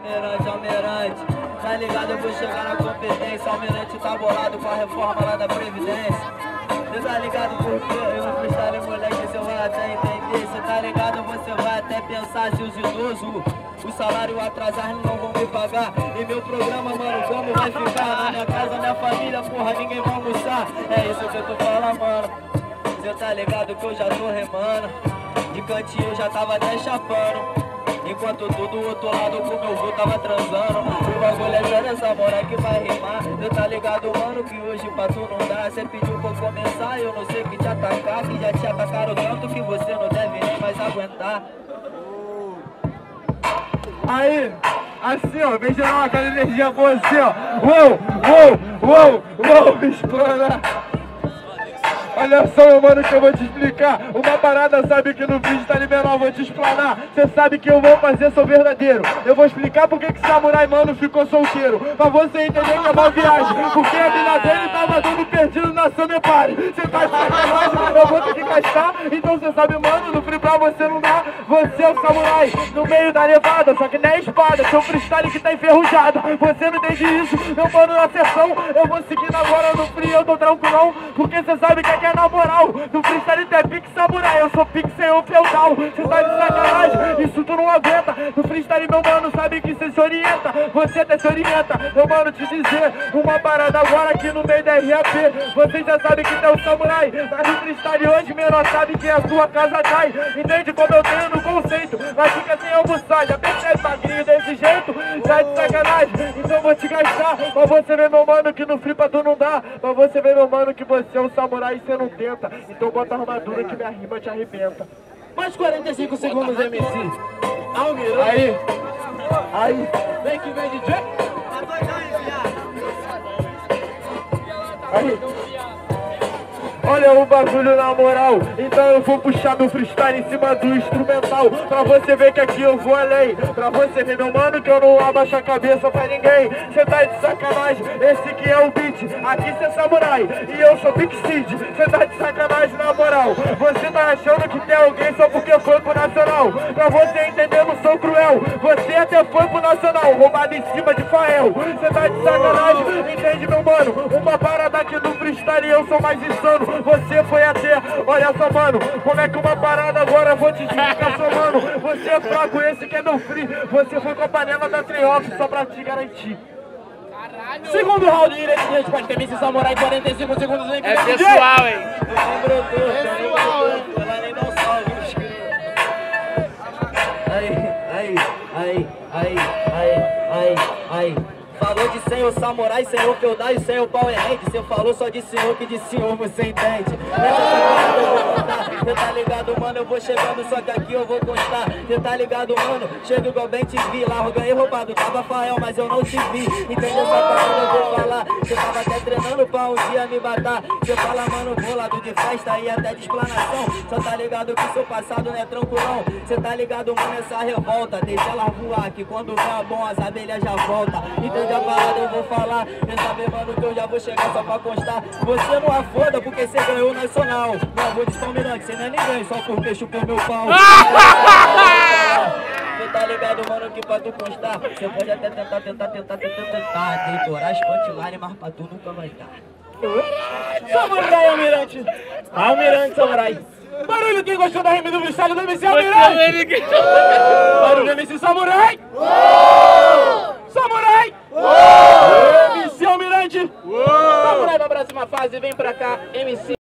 Almirante, tá ligado, eu vou chegar na competência. Almirante tá bolado com a reforma lá da Previdência. Cê tá ligado porque eu vou freestyle, moleque, cê vai até entender. Cê tá ligado, você vai até pensar se os idosos o salário atrasar não vão me pagar. E meu programa, mano, como vai ficar? Na minha casa, minha família, porra, ninguém vai almoçar. É isso que eu tô falando, mano. Cê tá ligado que eu já tô remando. De cantinho eu já tava até chapando. Enquanto tu do outro lado com meu vô tava transando. O bagulho é sério, essa mora que vai rimar. Cê tá ligado, mano, que hoje pra tu não dá. Cê pediu pra eu começar, eu não sei que te atacar. Que já te atacaram tanto que você não deve nem mais aguentar. Aí, assim ó, vem gerar aquela energia boa assim ó. Uou, explana. Olha só, meu mano, que eu vou te explicar. Uma parada, sabe que no freestyle menor eu vou te explanar. Cê sabe que eu vou fazer, sou verdadeiro. Eu vou explicar porque que Samurai, mano, ficou solteiro. Pra você entender que é uma viagem. Porque a mina dele tava dando perdido na Summer Party. Cê tá de sacanagem, eu vou ter que gastar. Então cê sabe, mano, no free pra você não dá. Você é o Samurai, no meio da levada. Só que não é espada, seu freestyle que tá enferrujado. Você não entende isso, meu mano, na sessão. Eu vou seguindo agora no free, eu tô tranquilão. Porque cê sabe que aqui é na moral, no freestyle tu é pique samurai, eu sou pique senhor feudal. Cê tá de sacanagem, isso tu não aguenta. No freestyle, meu mano, sabe que cê se orienta. Você até se orienta, meu mano, te dizer uma parada agora aqui no meio da RAP. Você já sabe que tu é o samurai, mas no freestyle hoje menor sabe que a sua casa cai. Entende como eu tenho no conceito, mas fica sem almoçar, já percebe magrinho desse jeito? Tá de sacanagem, então vou te gastar. Pra você ver, meu mano, que no free pra tu não dá. Pra você ver, meu mano, que você é um samurai e cê não tenta. Então bota a armadura que minha rima te arrebenta. Mais 45 segundos, MC. Almirante. Aí. Vem que vem, DJ. Aí. Olha o bagulho na moral, então eu vou puxar meu freestyle em cima do instrumental. Pra você ver que aqui eu vou além. Pra você ver, meu mano, que eu não abaixo a cabeça pra ninguém. Cê tá de sacanagem, esse que é o beat. Aqui cê é samurai e eu sou Big Seed. Cê tá de sacanagem na moral. Você tá achando que tem alguém só porque foi pro nacional. Pra você entender, não sou cruel. Você até foi pro nacional, roubado em cima de Fael. Cê tá de sacanagem, entende, meu mano? Uma parada aqui no freestyle e eu sou mais insano. Você foi até, olha só, mano, como é que uma parada agora eu vou te explicar, seu mano. Você é fraco, esse que é meu free. Você foi com a panela da Trioff só pra te garantir. Caralho. Segundo round, direito de resposta, MC Samurai, 45 segundos. É pessoal, hein? Pessoal, hein? Ela nem dá um salve. Aí. Falou de senhor samurai, senhor feudal e senhor power hand. Você falou só de senhor, que de senhor você entende. Cê tá ligado, mano, eu vou chegando, só que aqui eu vou constar. Cê tá ligado, mano, chego igual bem te vi. Lá eu ganhei roubado, tava Fael, mas eu não te vi. Entende essa parada, eu vou falar. Cê tava até treinando pra um dia me matar. Cê fala, mano, vou lado de festa e até de explanação. Só tá ligado que seu passado não é tranquilão. Cê tá ligado, mano, essa revolta. Deixa ela voar, que quando tá bom as abelhas já voltam. Entende a parada, eu vou falar. Quer saber, mano, que eu já vou chegar só pra constar. Você não afoda porque você ganhou o nacional. Não vou de Almirante, você não é ninguém, só porque chupou meu pau. Você tá ligado, mano, que pra tu constar. Você pode até tentar decorar as punchline, mas pra tu nunca vai dar. Samurai, Almirante. Almirante, Samurai. Barulho, quem gostou da rima do freestyle do MC Almirante? Barulho, MC Samurai. Samurai! MC Almirante! Samurai pra próxima fase, vem pra cá, MC.